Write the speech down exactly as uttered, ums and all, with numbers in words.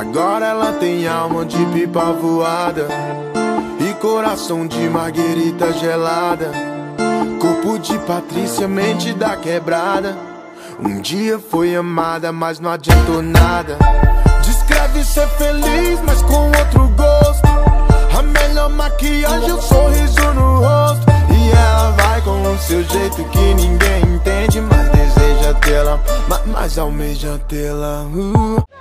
Agora ela tem alma de pipa voada e coração de marguerita gelada, corpo de Patrícia, mente da quebrada. Um dia foi amada, mas não adiantou nada. Descreve ser feliz, mas com outro gosto. A melhor maquiagem é o sorriso no rosto. E ela vai com o seu jeito que ninguém entende, mas deseja tê-la, mas, mas almeja tê-la. uh.